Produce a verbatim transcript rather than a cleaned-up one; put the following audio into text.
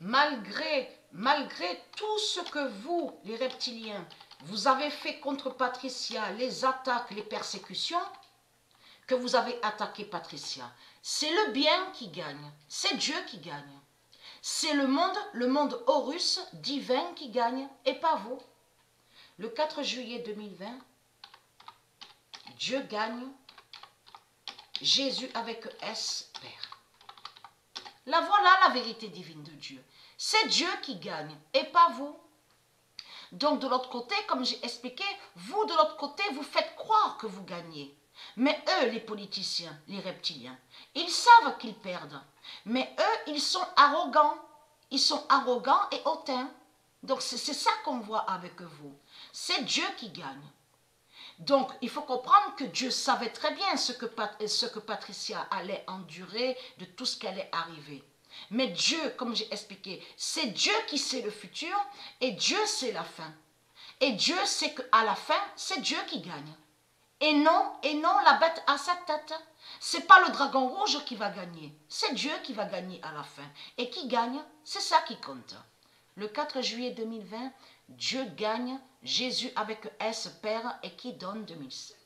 malgré, malgré tout ce que vous, les reptiliens, vous avez fait contre Patricia, les attaques, les persécutions, que vous avez attaqué Patricia, c'est le bien qui gagne, c'est Dieu qui gagne. C'est le monde, le monde Horus divin qui gagne et pas vous. Le quatre juillet deux mille vingt, Dieu gagne, Jésus avec S, Père. Là voilà la vérité divine de Dieu. C'est Dieu qui gagne et pas vous. Donc de l'autre côté, comme j'ai expliqué, vous de l'autre côté, vous faites croire que vous gagnez. Mais eux, les politiciens, les reptiliens, ils savent qu'ils perdent. Mais eux, ils sont arrogants. Ils sont arrogants et hautains. Donc c'est ça qu'on voit avec vous. C'est Dieu qui gagne. Donc il faut comprendre que Dieu savait très bien ce que, ce que Patricia allait endurer, de tout ce qu'elle est arrivée. Mais Dieu, comme j'ai expliqué, c'est Dieu qui sait le futur et Dieu sait la fin. Et Dieu sait qu'à la fin, c'est Dieu qui gagne. Et non, et non, la bête à sa tête. C'est pas le dragon rouge qui va gagner. C'est Dieu qui va gagner à la fin. Et qui gagne, c'est ça qui compte. Le quatre juillet deux mille vingt, Dieu gagne, Jésus avec S, Père, et qui donne deux mille sept.